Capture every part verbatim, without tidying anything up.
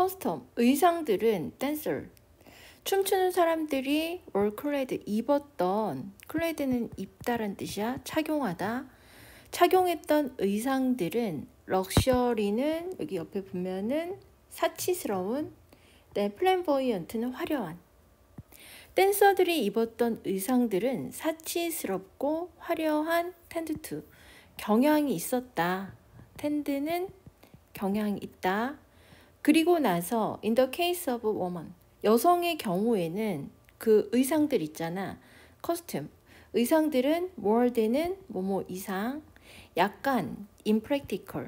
커스텀, 의상들은 댄서, 춤추는 사람들이 were clad, 입었던, clad는 입다란 뜻이야. 착용하다. 착용했던 의상들은 럭셔리는 여기 옆에 보면은 사치스러운, 네, 플램보이언트는 화려한. 댄서들이 입었던 의상들은 사치스럽고 화려한 텐드2, 경향이 있었다. 텐드는 경향이 있다. 그리고 나서 in the case of woman, 여성의 경우에는 그 의상들 있잖아. costume, 의상들은 more than은 뭐뭐 이상, 약간 impractical,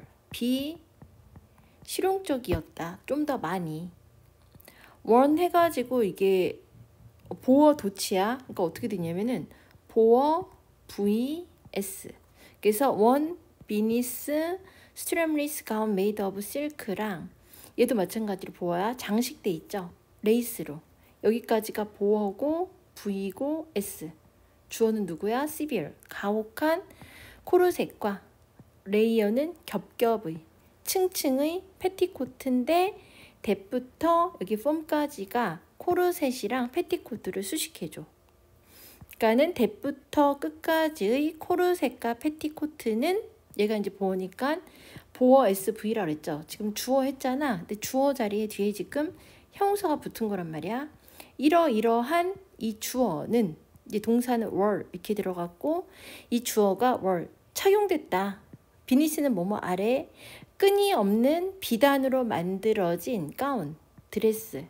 비실용적이었다. 좀 더 많이. 원 해가지고 이게 보어 도치야. 그러니까 어떻게 되냐면은 보어 vs. 그래서 원 비니스 스트랩리스 가운 메이드 오브 실크랑 얘도 마찬가지로 보어야 장식돼 있죠. 레이스로. 여기까지가 보어고 V고 S. 주어는 누구야? severe. 가혹한 코르셋과 레이어는 겹겹의 층층의 패티코트인데 뎁부터 여기 폼까지가 코르셋이랑 패티코트를 수식해줘. 그러니까는 뎁부터 끝까지의 코르셋과 패티코트는 얘가 이제 보어니까 보어 에스브이라고 했죠. 지금 주어 했잖아. 근데 주어 자리에 뒤에 지금 형용사가 붙은 거란 말이야. 이러이러한 이 주어는 이제 동사는 were 이렇게 들어갔고 이 주어가 were 착용됐다. 비니스는 뭐뭐 아래 끈이없는 비단으로 만들어진 가운, 드레스.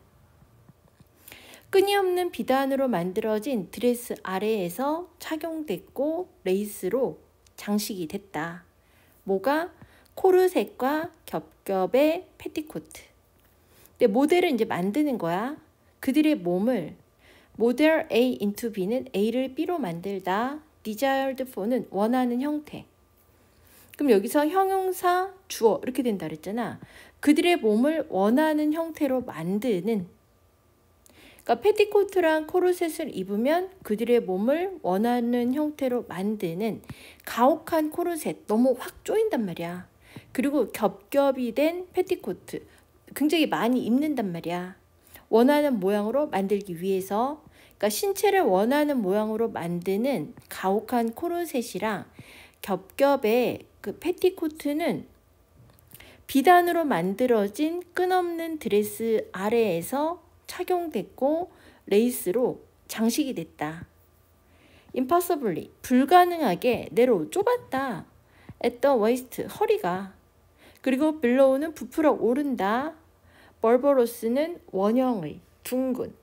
끈이없는 비단으로 만들어진 드레스 아래에서 착용됐고 레이스로 장식이 됐다. 뭐가? 코르셋과 겹겹의 패티코트. 근데 모델을 이제 만드는 거야. 그들의 몸을 모델 A into B는 A를 B로 만들다. desired for는 원하는 형태. 그럼 여기서 형용사 주어 이렇게 된다 그랬잖아. 그들의 몸을 원하는 형태로 만드는. 그러니까 패티코트랑 코르셋을 입으면 그들의 몸을 원하는 형태로 만드는 가혹한 코르셋. 너무 확 조인단 말이야. 그리고 겹겹이 된 패티코트. 굉장히 많이 입는단 말이야. 원하는 모양으로 만들기 위해서. 그러니까 신체를 원하는 모양으로 만드는 가혹한 코르셋이랑 겹겹의 그 패티코트는 비단으로 만들어진 끈없는 드레스 아래에서 착용됐고 레이스로 장식이 됐다. impossibly, 불가능하게 내로 좁았다. at the waist, 허리가. 그리고 below는 부풀어 오른다. 벌버로스는 원형의, 둥근.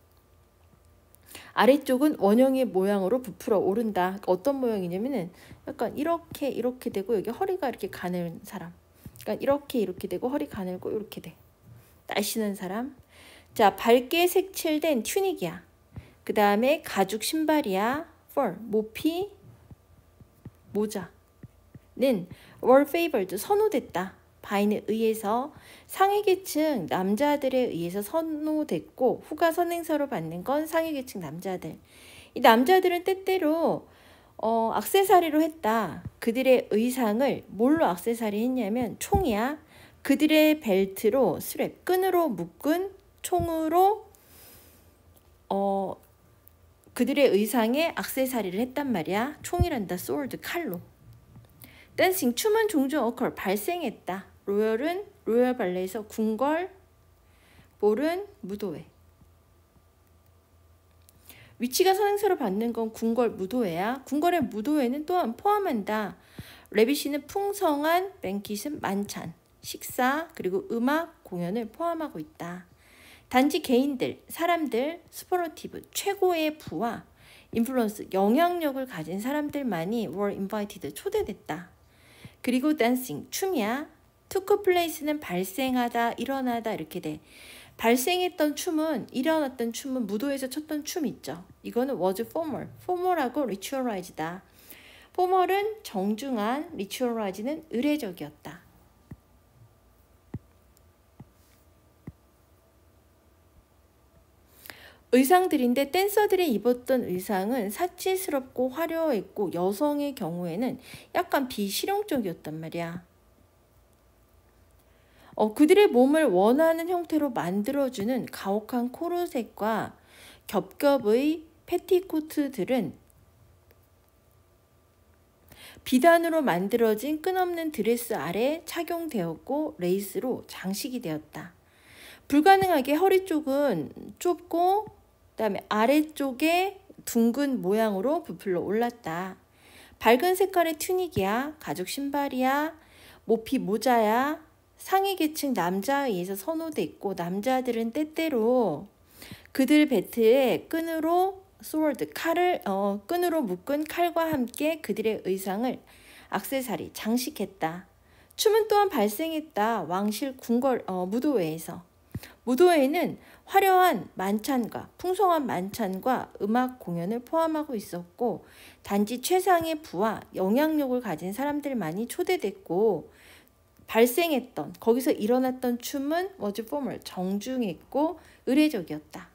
아래쪽은 원형의 모양으로 부풀어 오른다. 어떤 모양이냐면은 약간 이렇게 이렇게 되고 여기 허리가 이렇게 가는 사람. 그러니까 이렇게 이렇게 되고 허리 가늘고 이렇게 돼. 날씬한 사람. 자, 밝게 색칠된 튜닉이야. 그 다음에 가죽 신발이야. fur, 모피, 모자는 were favored, 선호됐다. 바이에 의해서 상위계층 남자들에 의해서 선호됐고 후가 선행사로 받는 건 상위계층 남자들. 이 남자들은 때때로 어, 액세서리로 했다. 그들의 의상을 뭘로 액세서리 했냐면 총이야. 그들의 벨트로 스랩, 끈으로 묶은 총으로 어, 그들의 의상에 액세서리를 했단 말이야. 총이란다. sword, 칼로. 댄싱, 춤은 종종 occur, 발생했다. 로열은 로열 발레에서 궁궐, 볼은 무도회. 위치가 선행사로 받는 건 궁궐, 무도회야. 궁궐의 무도회는 또한 포함한다. 레비시는 풍성한, 뱅킷은 만찬, 식사, 그리고 음악, 공연을 포함하고 있다. 단지 개인들, 사람들, 스포러티브, 최고의 부와 인플루언스, 영향력을 가진 사람들만이 were invited, 초대됐다. 그리고 댄싱, 춤이야. took place는 발생하다, 일어나다 이렇게 돼. 발생했던 춤은, 일어났던 춤은 무도에서 췄던 춤 있죠. 이거는 was formal, formal하고 ritualized다. formal은 정중한, ritualized는 의례적이었다. 의상들인데 댄서들이 입었던 의상은 사치스럽고 화려했고 여성의 경우에는 약간 비실용적이었단 말이야. 어, 그들의 몸을 원하는 형태로 만들어주는 가혹한 코르셋과 겹겹의 패티코트들은 비단으로 만들어진 끈없는 드레스 아래 착용되었고 레이스로 장식이 되었다. 불가능하게 허리 쪽은 좁고 그다음에 아래쪽에 둥근 모양으로 부풀러 올랐다. 밝은 색깔의 튜닉이야, 가죽 신발이야, 모피 모자야, 상위 계층 남자에 의해서 선호됐고 남자들은 때때로 그들 벨트에 끈으로 스워드, 칼을 어, 끈으로 묶은 칼과 함께 그들의 의상을 액세서리, 장식했다. 춤은 또한 발생했다. 왕실 궁궐 어, 무도회에서. 무도회는 화려한 만찬과 풍성한 만찬과 음악 공연을 포함하고 있었고 단지 최상의 부와 영향력을 가진 사람들만이 초대됐고 발생했던 거기서 일어났던 춤은 was formal, 정중했고 의례적이었다.